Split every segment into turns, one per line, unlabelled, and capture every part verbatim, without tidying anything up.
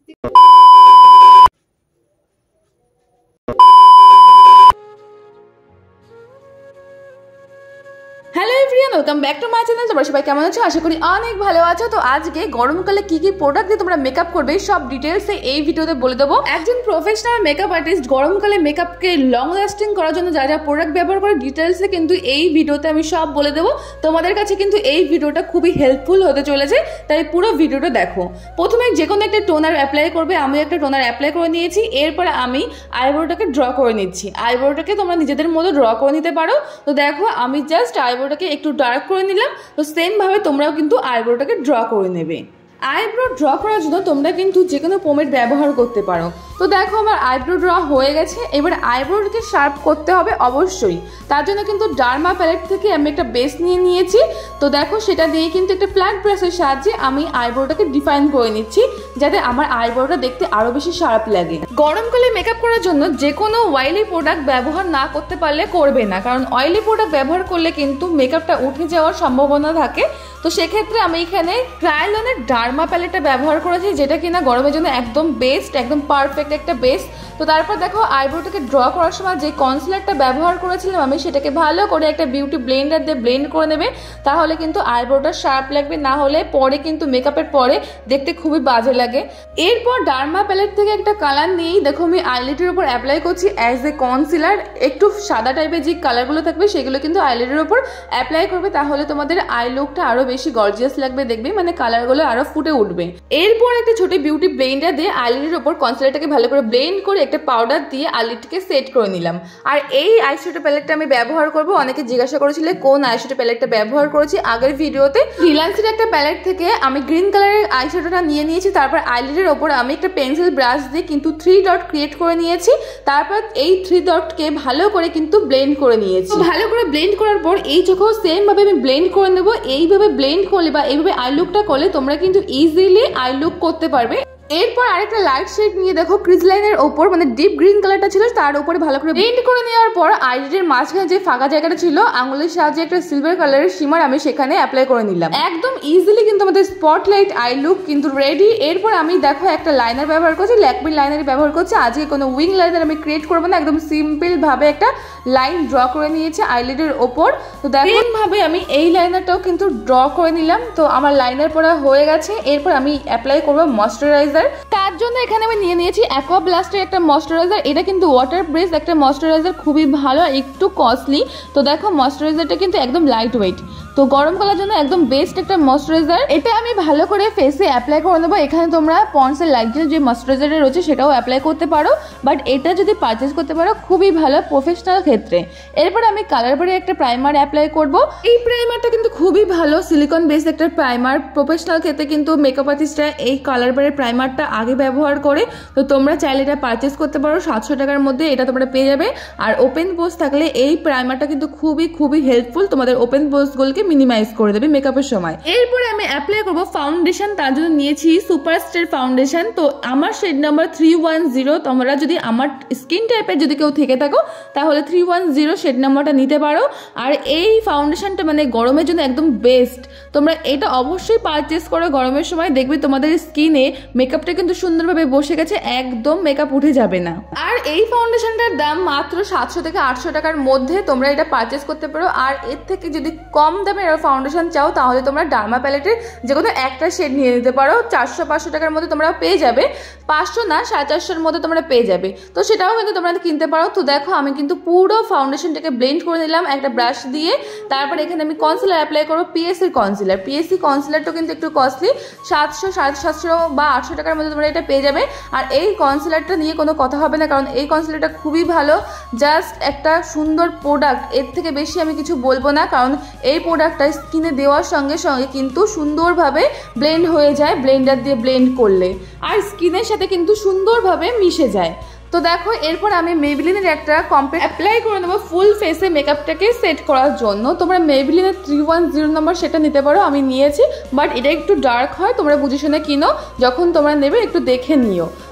Hello everyone, welcome back to my channel. তোমরা সবাই কেমন আছো? আশা করি অনেক ভালো আছো। তো আজকে গরমকালে কি কি প্রোডাক্ট দিয়ে তোমরা মেকআপ করবে সব ডিটেলসে এই ভিডিওতে বলে দেবো। একজন প্রফেশনাল মেকআপ আর্টিস্ট গরমকালে মেকআপকে লং লাস্টিং করার জন্য যা যা প্রোডাক্ট ব্যবহার করে ডিটেলসে কিন্তু এই ভিডিওতে আমি সব বলে দেবো। তোমাদের কাছে কিন্তু এই ভিডিওটা খুবই হেল্পফুল হতে চলেছে, তাই পুরো ভিডিওটা দেখো। প্রথমে যে কোনো একটা টোনার অ্যাপ্লাই করবে। আমি একটা টোনার অ্যাপ্লাই করে নিয়েছি। এরপরে আমি আইব্রোটাকে ড্র করে নিচ্ছি। আইব্রোটাকে তোমরা নিজেদের মতো ড্র করে নিতে পারো। তো দেখো আমি জাস্ট আইব্রোটাকে একটু ডার্ক করে নিলাম। তো সেম ভাবে তোমরাও কিন্তু আইব্রোটাকে ড্র করে নেবে। আইব্রো ড্র করার জন্য তোমরা কিন্তু যে কোনো পোমেড ব্যবহার করতে পারো। তো দেখো আমার আইব্রো ড্র হয়ে গেছে। এবার আইব্রোটাকে শার্প করতে হবে অবশ্যই। তার জন্য কিন্তু ডার্মা প্যালেট থেকে আমি একটা বেস নিয়ে নিয়েছি। তো দেখো সেটা দিয়ে কিন্তু একটা ফ্ল্যাট ব্রাশের সাহায্যে আমি আইব্রোটাকে ডিফাইন করে নিচ্ছি, যাতে আমার আইব্রোটা দেখতে আরো বেশি শার্প লাগে। গরমকালে মেকআপ করার জন্য যে কোনো অয়েলি প্রোডাক্ট ব্যবহার না করতে পারলে করবে না, কারণ অয়েলি প্রোডাক্ট ব্যবহার করলে কিন্তু মেকআপটা উঠে যাওয়ার সম্ভাবনা থাকে। তো সেক্ষেত্রে আমি এখানে ক্রায়োলনের ডার্মা প্যালেটটা ব্যবহার করেছি, যেটা কিনা গরমের জন্য একদম বেস্ট, একদম পারফেক্ট একটা বেস। তো তারপর দেখো আইব্রোটাকে ড্র করার সময় যে কনসিলারটা ব্যবহার করেছিলাম আমি, সেটাকে ভালো করে একটা বিউটি ব্লেন্ডার দিয়ে ব্লেন্ড করে নেবে, তাহলে কিন্তু আইব্রোটা শার্প লাগবে। না হলে পরে কিন্তু মেকআপের পরে দেখতে খুবই বাজে লাগে। এরপর ডার্মা প্যালেট থেকে একটা কালার নিয়েই দেখো আমি আইলিডের উপর অ্যাপ্লাই করছি অ্যাজ এ কনসিলার। একটু সাদা টাইপের যে কালারগুলো থাকবে সেগুলো কিন্তু আইলিডের উপর অ্যাপ্লাই করবে, তাহলে তোমাদের আই লুকটা আরো বেশি গর্জিয়াস লাগবে, দেখবে মানে কালারগুলো আরো ফুটে উঠবে। এরপর একটা ছোট বিউটি ব্লেন্ডার দিয়ে আইলিডের উপর কনসিলারটাকে ভালো করে ব্লেন্ড করে একটা পাউডার দিয়ে আইলিডটাকে সেট করে নিলাম। আর এই আইশ্যাডো প্যালেটটা আমি ব্যবহার করব। অনেকে জিজ্ঞাসা করেছিলে কোন আইশ্যাডো প্যালেটটা ব্যবহার করেছি আগের ভিডিওতে। রিলায়েন্সের একটা প্যালেট থেকে আমি গ্রিন কালারের আইশ্যাডোটা নিয়ে নিয়েছি। তারপর আইলিডের ওপর আমি একটা পেন্সিল ব্রাশ দিয়ে কিন্তু থ্রি ডট ক্রিয়েট করে নিয়েছি। তারপর এই থ্রি ডটকে ভালো করে কিন্তু ব্লেন্ড করে নিয়েছি। ভালো করে ব্লেন্ড করার পর এই চোখেও সেম ভাবে আমি ব্লেন্ড করে নেবো। এইভাবে ব্লেন্ড করলে বা এইভাবে আই লুকটা করলে তোমরা কিন্তু ইজিলি আই লুক করতে পারবে। এরপর আরেকটা লাইট শেড নিয়ে দেখো ক্রিজ লাইনের ওপর, মানে ডিপ গ্রিন কালারটা ছিল তার উপরে ভালো করে ব্লেন্ড করে নেওয়ার পর আইলিডের মাঝখানে যে ফাঁকা জায়গাটা ছিল আঙুলের সাহায্যে একটা সিলভার কালারের শিমার আমি সেখানে অ্যাপ্লাই করে নিলাম। একদম ইজিলি কিন্তু আমাদের স্পটলাইট আই লুক কিন্তু রেডি। এরপর আমি দেখো একটা লাইনার ব্যবহার করছি, ল্যাকমি লাইনার ব্যবহার করছি। আজকে কোনো উইং লাইনার আমি ক্রিয়েট করবো না, একদম সিম্পল ভাবে একটা লাইন ড্র করে নিয়েছি আইলিডের ওপর। তো দেখো ভাবে আমি এই লাইনারটাও কিন্তু ড্র করে নিলাম। তো আমার লাইনার পরা হয়ে গেছে। এরপর আমি অ্যাপ্লাই করবো ময়শ্চারাইজার। তার জন্য এখানে আমি নিয়ে নিয়েছি অ্যাকোয়া ব্লাস্টের একটা ময়শ্চারাইজার। এটা কিন্তু ওয়াটার বেস একটা ময়শ্চারাইজার, খুবই ভালো, একটু কস্টলি। তো দেখো ময়শ্চারাইজারটা কিন্তু একদম লাইট ওয়েট, তো গরমকালের জন্য একদম বেস্ট একটা ময়শ্চারাইজার। এটা আমি ভালো করে ফেসে অ্যাপ্লাই করে নেবো। এখানে তোমরা পন্ডসের লাইটের যে ময়শ্চারাইজারটা রয়েছে সেটাও অ্যাপ্লাই করতে পারো, বাট এটা যদি পারচেস করতে পারো খুবই ভালো প্রফেশনাল ক্ষেত্রে। এরপর আমি কালার বারে একটা প্রাইমার অ্যাপ্লাই করব। এই প্রাইমারটা কিন্তু খুবই ভালো, সিলিকন বেস একটা প্রাইমার। প্রফেশনাল ক্ষেত্রে কিন্তু মেকআপ আর্টিস্টরা এই কালার বারের প্রাইমারটা আগে ব্যবহার করে। তো তোমরা চাইলে এটা পারচেস করতে পারো, সাতশো টাকার মধ্যে এটা তোমরা পেয়ে যাবে। আর ওপেন পোস্ট থাকলে এই প্রাইমারটা কিন্তু খুবই খুবই হেল্পফুল, তোমাদের ওপেন পোস্টগুলোকে মিনিমাইজ করে দেবে মেকআপের সময়। এরপরে আমি অ্যাপ্লাই করবো ফাউন্ডেশন। তার জন্য নিয়েছি সুপারস্টার ফাউন্ডেশন। তো আমার shade number three one zero. তোমরা যদি আমার স্কিন টাইপের যদি কেউ থেকে থাকো তাহলে থ্রি ওয়ান জিরো শেড নাম্বারটা নিতে পারো। আর এই ফাউন্ডেশনটা মানে গরমের জন্য একদম বেস্ট। তোমরা এটা অবশ্যই পারচেস করো গরমের সময়, দেখবে তোমাদের স্কিনে মেকআপটা কিন্তু সুন্দরভাবে বসে গেছে, একদম মেকআপ উঠে যাবে না। আর এই ফাউন্ডেশনটার দাম মাত্র সাতশো থেকে আটশো টাকার মধ্যে তোমরা এটা পারচেস করতে পারো। আর এর থেকে যদি কম দামের ফাউন্ডেশন চাও তাহলে তোমরা ডার্মা প্যালেটের যে কোনো একটা শেড নিয়ে নিতে পারো। চারশো পাঁচশো টাকার মধ্যে তোমরা পেয়ে যাবে, পাঁচশো না সাড়ে চারশোর মধ্যে তোমরা পেয়ে যাবে। তো সেটাও কিন্তু তোমরা কিনতে পারো। তো দেখো আমি কিন্তু পুরো ফাউন্ডেশনটাকে ব্লেন্ড করে নিলাম একটা ব্রাশ দিয়ে। তারপর এখানে আমি কনসিলার অ্যাপ্লাই করবো, পিএসসির কনসিলার। পিএসসি কনসিলারটা কিন্তু একটু কস্টলি, সাতশো সাড়ে সাতশো বা আটশো টাকার মধ্যে তোমরা এটা পেয়ে যাবে। আর এই কনসিলারটা নিয়ে কোনো কথা হবে না, কারণ এই কনসিলারটা খুবই ভালো, জাস্ট একটা সুন্দর প্রোডাক্ট। এর থেকে বেশি আমি কিছু বলবো না, কারণ এই প্রোডাক্টটা স্কিনে দেওয়ার সঙ্গে সঙ্গে কিন্তু সুন্দরভাবে ব্লেন্ড হয়ে যায় ব্লেন্ডার দিয়ে ব্লেন্ড করলে, আর স্কিনের সাথে কিন্তু সুন্দরভাবে মিশে যায়। তো দেখো এরপর আমি মেবিলিনের একটা কম্প্যাক্ট অ্যাপ্লাই করে নেবো ফুল ফেসে মেকআপটাকে সেট করার জন্য। তোমরা মেবিলিনের থ্রি ওয়ান জিরো নাম্বার সেটা নিতে পারো, আমি নিয়েছি, বাট এটা একটু ডার্ক হয়, তোমরা বুঝে শুনে কিনো, যখন তোমরা নেবে একটু দেখে নিও।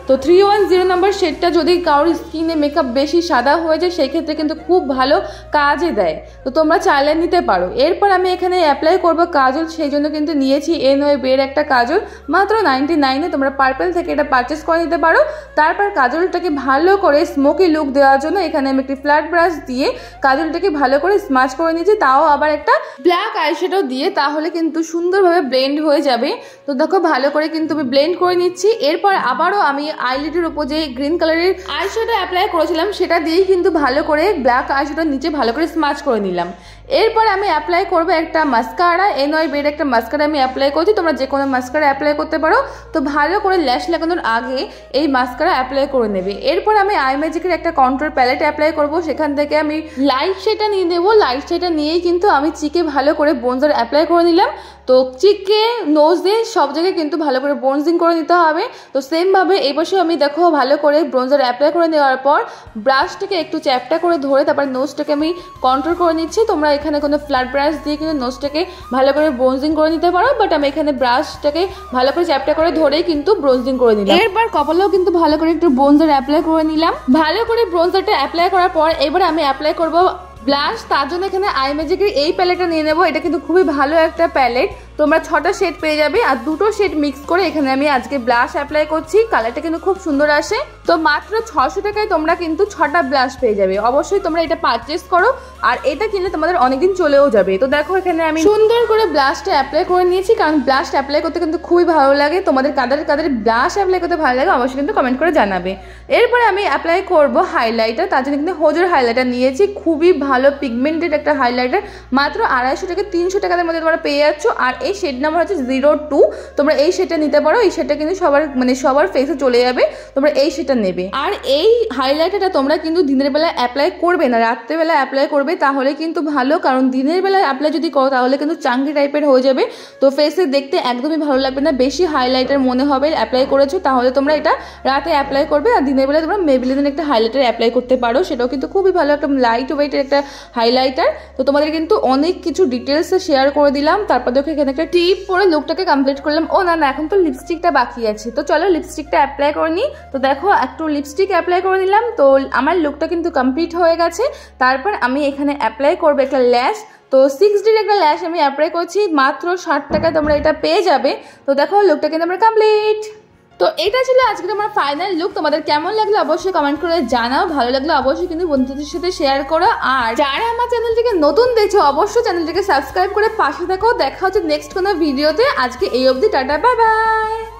তো থ্রি ওয়ান জিরো নাম্বার শেডটা যদি কারোর স্কিনে মেকআপ বেশি সাদা হয়ে যায় সেই ক্ষেত্রে কিন্তু খুব ভালো কাজে দেয়, তো তোমরা চাইলে নিতে পারো। এরপর আমি এখানে অ্যাপ্লাই করবো কাজল, সেই জন্য কিন্তু নিয়েছি এন ওয়ে বের একটা কাজল, মাত্র নাইনটি নাইনে তোমরা পার্পেল থেকে এটা পারচেস করে নিতে পারো। তারপর কাজলটাকে ভালো করে স্মোকি লুক দেওয়ার জন্য এখানে আমি একটি ফ্ল্যাট ব্রাশ দিয়ে কাজলটাকে ভালো করে স্মাচ করে নিয়েছি, তাও আবার একটা ব্ল্যাক আইশ্যাডো দিয়ে, তাহলে কিন্তু সুন্দরভাবে ব্লেন্ড হয়ে যাবে। তো দেখো ভালো করে কিন্তু আমি ব্লেন্ড করে নিচ্ছি। এরপর আবারও আমি আইলিডের উপর যে গ্রিন কালারের আইশ্যাডো অ্যাপ্লাই করেছিলাম সেটা দিয়েই কিন্তু ভালো করে ব্ল্যাক আইশ্যাডোর নিচে ভালো করে স্মাচ করে নিলাম। এরপর আমি অ্যাপ্লাই করবো একটা মাস্কারা, এন ওয়াই বের একটা মাস্কারা আমি অ্যাপ্লাই করছি, তোমরা যে কোনো মাস্কারা অ্যাপ্লাই করতে পারো। তো ভালো করে ল্যাশ লাগানোর আগে এই মাস্কারা অ্যাপ্লাই করে নেবে। এরপর আমি আই ম্যাজিকের একটা কন্ট্রোল প্যালেট অ্যাপ্লাই করব, সেখান থেকে আমি লাইট শেডটা নিয়ে নেবো। লাইট শেডটা নিয়েই কিন্তু আমি চিকে ভালো করে ব্রোঞ্জার অ্যাপ্লাই করে নিলাম। তো চিকে নোজে সব জায়গায় কিন্তু ভালো করে ব্রোঞ্জিং করে নিতে হবে। তো সেমভাবে এই পাশে আমি দেখো ভালো করে ব্রোঞ্জার অ্যাপ্লাই করে নেওয়ার পর ব্রাশটাকে একটু চ্যাপটা করে ধরে তারপর নোজটাকে আমি কন্ট্রোল করে নিচ্ছি। তোমরা এখানে কোনো ফ্ল্যাট ব্রাশ দিয়ে কিন্তু নোজটাকে ভালো করে ব্রোঞ্জিং করে নিতে পারো, বাট আমি এখানে ব্রাশটাকে ভালো করে চ্যাপটা করে ধরেই কিন্তু ব্রোঞ্জিং করে নিলাম। এরপর কপালেও কিন্তু ভালো করে একটু ব্রোঞ্জার অ্যাপ্লাই করে নিলাম। ভালো করে ব্রোঞ্জারটা অ্যাপ্লাই করার পর এবার আমি অ্যাপ্লাই করবো ব্লাশ। তার জন্য এখানে আই ম্যাজিকের এই প্যালেটটা নিয়ে নেবো। এটা কিন্তু খুবই ভালো একটা প্যালেট, তোমরা ছটা শেড পেয়ে যাবে আর দুটো শেড মিক্স করে এখানে আমি আজকে ব্লাশ অ্যাপ্লাই করছি। কালারটা কিন্তু খুব সুন্দর আসে। তো মাত্র ছশো টাকায় তোমরা কিন্তু ছটা ব্লাশ পেয়ে যাবে। অবশ্যই তোমরা এটা পারচেস করো, আর এটা কিনলে তোমাদের অনেকদিন চলেও যাবে। তো দেখো এখানে আমি সুন্দর করে ব্লাশটা অ্যাপ্লাই করে নিয়েছি, কারণ ব্লাশ অ্যাপ্লাই করতে কিন্তু খুবই ভালো লাগে। তোমাদের কাদের কাদের ব্লাশ অ্যাপ্লাই করতে ভালো লাগে অবশ্যই কিন্তু কমেন্ট করে জানাবে। এরপরে আমি অ্যাপ্লাই করব হাইলাইটার, তার জন্য কিন্তু হোজোর হাইলাইটার নিয়েছি। খুবই ভালো পিগমেন্টেড একটা হাইলাইটার, মাত্র আড়াইশো থেকে তিনশো টাকার মধ্যে তোমরা পেয়ে যাচ্ছ। আর এই শেড নাম্বার হচ্ছে জিরো টু, তোমরা এই শেডটা নিতে পারো। এই শেডটা কিন্তু সবার মানে সবার ফেসে চলে যাবে, তোমরা এই শেডটা নেবে। আর এই হাইলাইটারটা তোমরা কিন্তু দিনের বেলা অ্যাপ্লাই করবে না, রাত্রেবেলা অ্যাপ্লাই করবে, তাহলে কিন্তু ভালো। কারণ দিনের বেলা অ্যাপ্লাই যদি করো তাহলে কিন্তু চাঙ্গি টাইপের হয়ে যাবে, তো ফেসে দেখতে একদমই ভালো লাগবে না, বেশি হাইলাইটার মনে হবে অ্যাপ্লাই করেছো। তাহলে তোমরা এটা রাতে অ্যাপ্লাই করবে, আর দিনের বেলা তোমরা মেবলিনের একটা হাইলাইটার অ্যাপ্লাই করতে পারো, সেটাও কিন্তু খুবই ভালো একটা লাইট ওয়েটের একটা হাইলাইটার। তো তোমাদের কিন্তু অনেক কিছু ডিটেলসে শেয়ার করে দিলাম। তারপর দেখো এখানে একটা টিপ পরে লুকটাকে কমপ্লিট করলাম। ও না না, এখন তো লিপস্টিকটা বাকি আছে, তো চলো লিপস্টিকটা অ্যাপ্লাই করে নিই। তো দেখো একটু লিপস্টিক অ্যাপ্লাই করে নিলাম। তো আমার লুকটা কিন্তু কমপ্লিট হয়ে গেছে। তারপর আমি এখানে অ্যাপ্লাই করবো একটা ল্যাশ। তো সিক্স ডির একটা ল্যাশ আমি অ্যাপ্লাই করছি, মাত্র ষাট টাকায় তোমরা এটা পেয়ে যাবে। তো দেখো লুকটা কিন্তু আমার কমপ্লিট। তো এটা ছিল আজকে আমার ফাইনাল লুক। তোমাদের কেমন লাগলো অবশ্যই কমেন্ট করে জানাও। ভালো লাগলো অবশ্যই কিন্তু বন্ধুদের সাথে শেয়ার করো। আর যারা আমার চ্যানেলটিকে নতুন দেখছো অবশ্যই চ্যানেলটিকে সাবস্ক্রাইব করে পাশে থাকো। দেখা হচ্ছে নেক্সট কোনো ভিডিওতে। আজকে এই অবধি, টাটা, বাই বাই।